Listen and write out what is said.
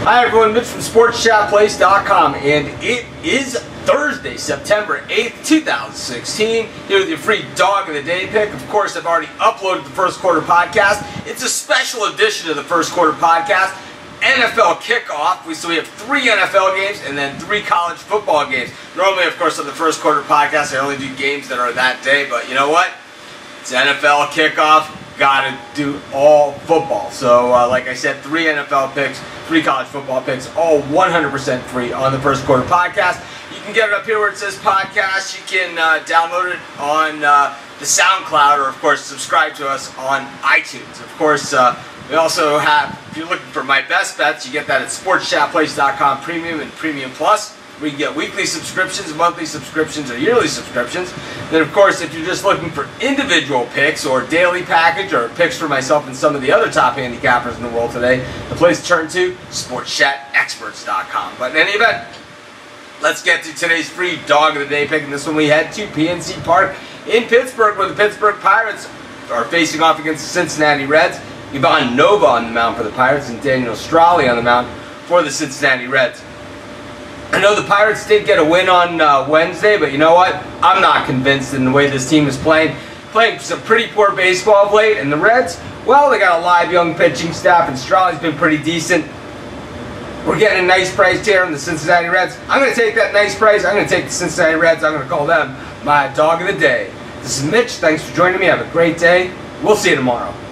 Hi everyone, Mitch from SportsChatPlace.com, and it is Thursday, September 8th, 2016, here with your free Dog of the Day pick. Of course, I've already uploaded the first quarter podcast. It's a special edition of the first quarter podcast, NFL kickoff. So we have 3 NFL games and then 3 college football games. Normally, of course, on the first quarter podcast, I only do games that are that day, but you know what? It's NFL kickoff. Got to do all football. So, like I said, 3 NFL picks, 3 college football picks, all 100% free on the first quarter podcast. You can get it up here where it says podcast. You can download it on the SoundCloud, or of course subscribe to us on iTunes. Of course, we also have, if you're looking for my best bets, you get that at SportsChatPlace.com Premium and Premium Plus. We can get weekly subscriptions, monthly subscriptions, or yearly subscriptions. Then, of course, if you're just looking for individual picks or daily package or picks for myself and some of the other top handicappers in the world today, the place to turn to, SportsChatExperts.com. But in any event, let's get to today's free Dog of the Day pick. And this one we head to PNC Park in Pittsburgh, where the Pittsburgh Pirates are facing off against the Cincinnati Reds. Ivan Nova on the mound for the Pirates and Daniel Straley on the mound for the Cincinnati Reds. I know the Pirates did get a win on Wednesday, but you know what? I'm not convinced in the way this team is playing. Playing some pretty poor baseball of late, and the Reds, well, they got a live young pitching staff, and Straley's been pretty decent. We're getting a nice price here on the Cincinnati Reds. I'm going to take that nice price. I'm going to take the Cincinnati Reds. I'm going to call them my Dog of the Day. This is Mitch. Thanks for joining me. Have a great day. We'll see you tomorrow.